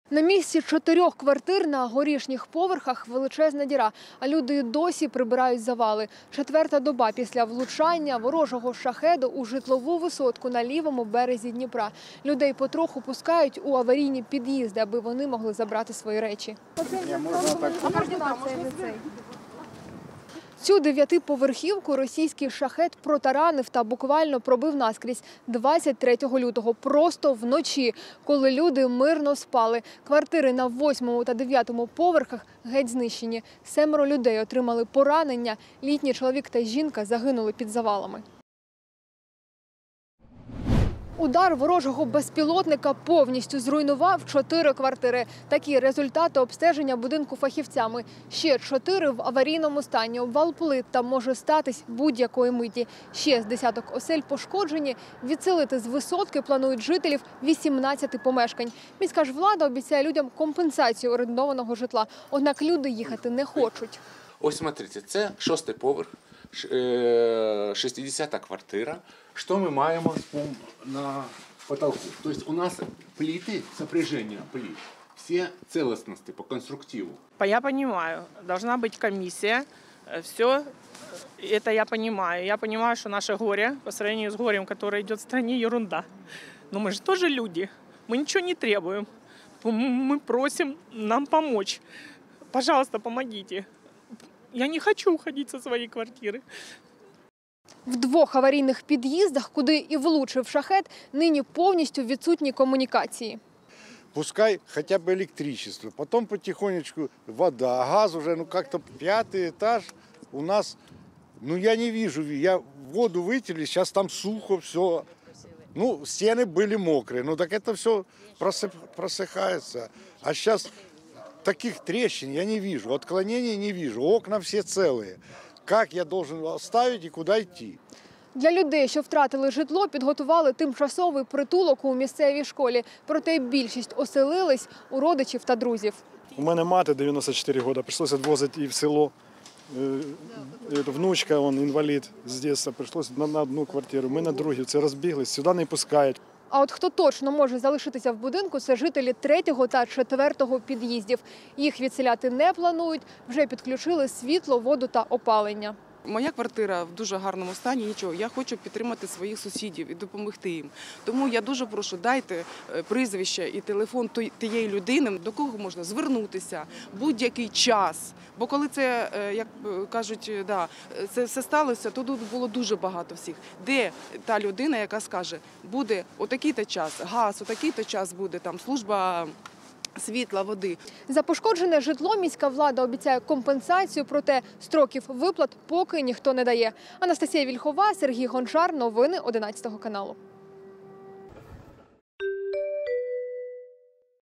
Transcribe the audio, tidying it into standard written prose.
На місці 4 квартир на горішніх поверхах величезна діра, а люди досі прибирають завали. 4-та доба після влучання ворожого шахеду у житлову висотку на лівому березі Дніпра. Людей потроху пускають у аварійні під'їзди, аби вони могли забрати свої речі. Цю 9-поверхівку російський шахед протаранив та буквально пробив наскрізь 23 лютого, просто вночі, коли люди мирно спали. Квартири на 8-му та 9-му поверхах геть знищені. 7 людей отримали поранення, літній чоловік та жінка загинули під завалами. Удар ворожого безпілотника повністю зруйнував 4 квартири. Такі результати обстеження будинку фахівцями. Ще 4 в аварійному стані. Обвал плит там може статись будь-якої миті. Ще з десяток осель пошкоджені. Відселити з висотки планують жителів 18 помешкань. Міська ж влада обіцяє людям компенсацію орендованого житла. Однак люди їхати не хочуть. Ось, смотрите, це 6-й поверх, 60-та квартира. Что мы маємо на потолку? То есть у нас плиты, сопряжение плит, все целостности по конструктиву. Я понимаю, должна быть комиссия, все это я понимаю. Я понимаю, что наше горе по сравнению с горем, которое идет в стране, ерунда. Но мы же тоже люди, мы ничего не требуем, мы просим нам помочь. Пожалуйста, помогите. Я не хочу уходить со своей квартиры. В 2 аварійних під'їздах, куди і влучив шахед, нині повністю відсутні комунікації. Пускай хотя бы электричество, потом потихонечку вода, газ уже, как-то 5-й этаж у нас, я не вижу, воду вытерли, сейчас там сухо, все, стены были мокрые, так это все просыхается, а сейчас таких трещин я не вижу, отклонений не вижу, окна все целые. Как я должен оставить и куда йти? Для людей, що втратили житло, підготували тимчасовий притулок у місцевій школі. Проте більшість оселились у родичів та друзів. У мене мати 94 роки, прийшлося відвозити її в село. Внучка, інвалід з дитинства, прийшлося на одну квартиру, ми на другу. Це розбіглись, сюди не пускають. А от хто точно може залишитися в будинку – це жителі 3-го та 4-го під'їздів. Їх відселяти не планують, вже підключили світло, воду та опалення. Моя квартира в дуже гарному стані, нічого. Я хочу підтримати своїх сусідів і допомогти їм. Тому я дуже прошу, дайте прізвище і телефон тієї людини, до кого можна звернутися будь-який час. Бо коли це, як кажуть, це все сталося, то тут було дуже багато всіх. Де та людина, яка скаже, буде отакий-то час, газ, отакий-то час буде, там служба світла, води. За пошкоджене житло міська влада обіцяє компенсацію, проте строків виплат поки ніхто не дає. Анастасія Вільхова, Сергій Гончар. Новини 11 каналу.